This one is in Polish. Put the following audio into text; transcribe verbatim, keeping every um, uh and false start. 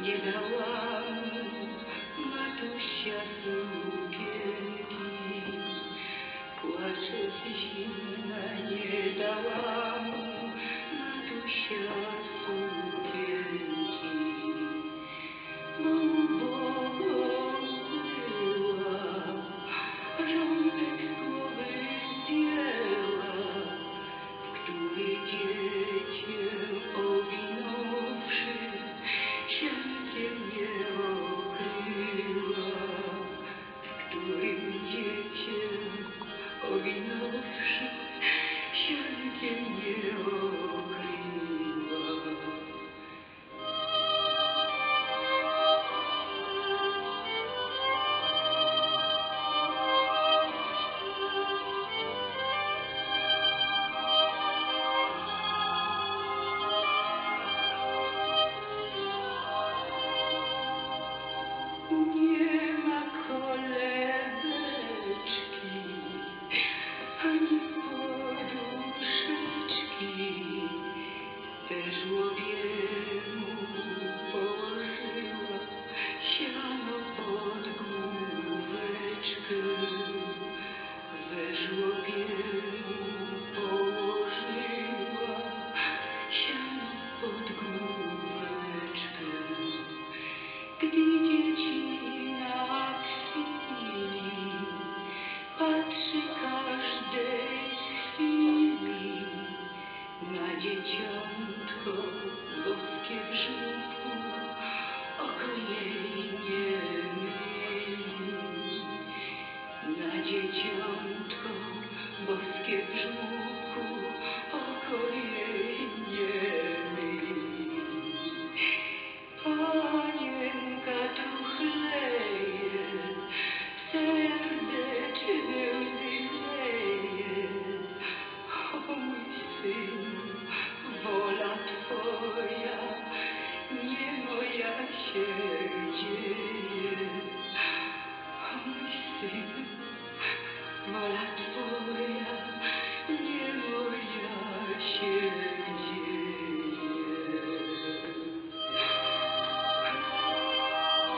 nie dałam matusia sukienki, płacze zimna, nie dałam matusia sukienki, bo ubogą była, rządek z głowy zdjęła, który dziecię owinąwszy siankiem nie okryła, którym dziecię owinąwszy siankiem nie okryła. Nie ma kolebeczki, ani poduszeczki, te żłowie